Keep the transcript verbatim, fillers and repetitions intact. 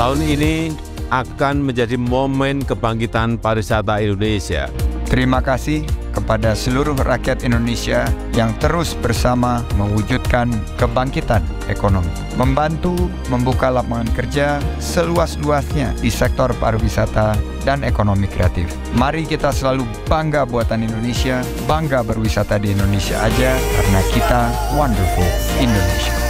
Tahun ini akan menjadi momen kebangkitan pariwisata Indonesia. Terima kasih kepada seluruh rakyat Indonesia yang terus bersama mewujudkan kebangkitan ekonomi, membantu membuka lapangan kerja seluas-luasnya di sektor pariwisata dan ekonomi kreatif. Mari kita selalu bangga buatan Indonesia, bangga berwisata di Indonesia aja, karena kita wonderful Indonesia.